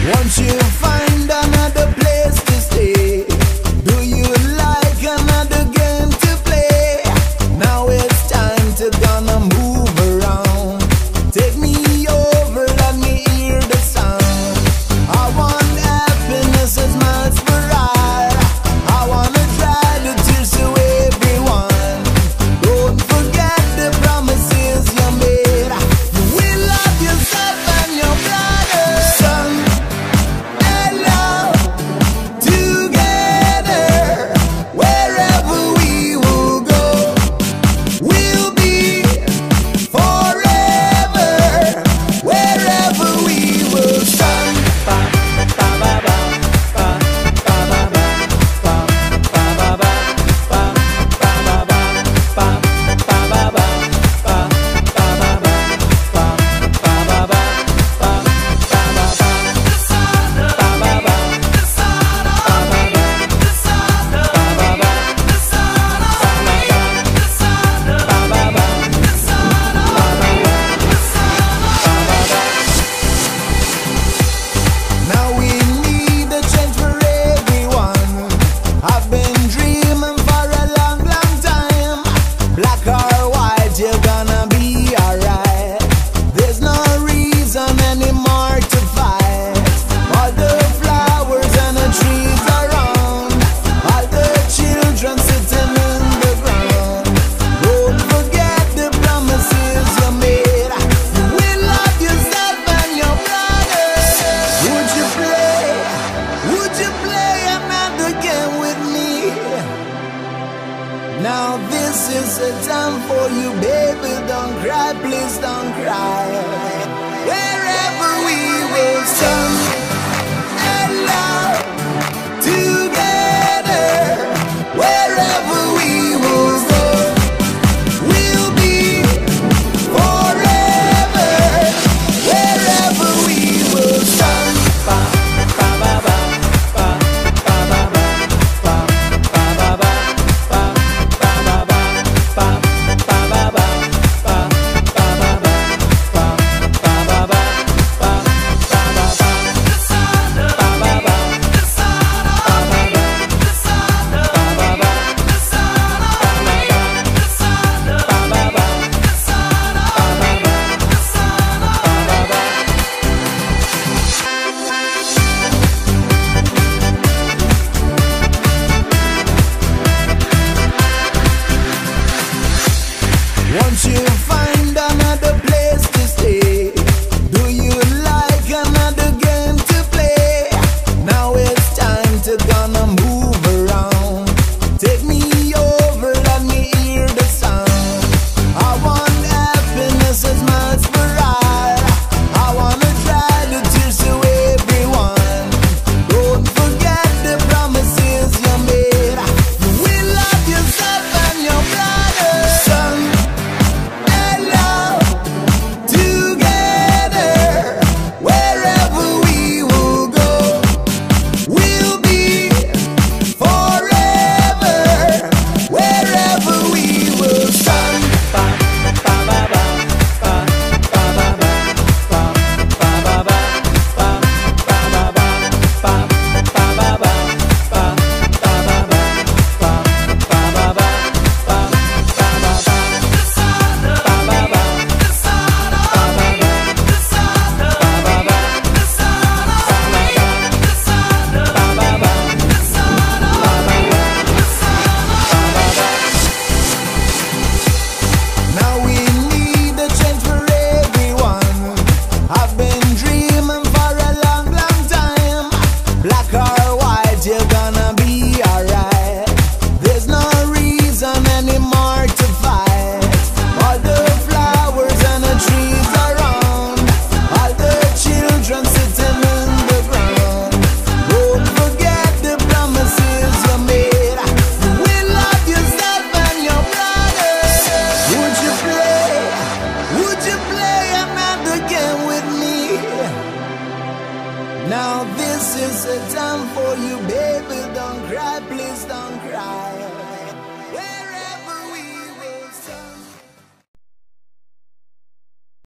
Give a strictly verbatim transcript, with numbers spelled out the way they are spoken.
Once you find another place to stay, do you like another game to play? Now it's time to gonna move around. Take me over, let me hear the sound. I want happiness as miles per hour. I wanna dry the tears to everyone. Don't forget the promises you made. You will love yourself and your brother. Son and love together. Wherever we will go, we'll be forever. Wherever we will stand. Now we need a change for everyone. I've been dreaming for a long, long time. Black or white, you're gonna be alright. There's no reason anymore to fight. All the flowers and the trees around, all the children sitting in the ground. Don't forget the promises you made. You will love yourself and your brother. Would you play? Would you play another game with me? Now this is the time for you, baby. Don't cry, please don't cry. Wherever we will stand and love together. Wherever we will go, we'll be forever. Wherever we will stand. Once you find another place to stay, do you like another game to play? Now it's time to gonna move around. Take me over, let me hear the sound. I want happiness as miles per hour. I wanna dry the tears to everyone. Don't forget the promises you made. You will love yourself and your brother. Son and love together. Wherever we will go, we'll be forever. Wherever we will stand. Now we need a change for everyone. I've been dreaming for a long, long time. Black or white, you're gonna be alright. There's no reason anymore to fight. All the flowers and the trees around, all the children sitting in the ground. Don't forget the promises you made. You will love yourself and your brother. Would you play? Would you play another game with me? Now this is the time for you, baby.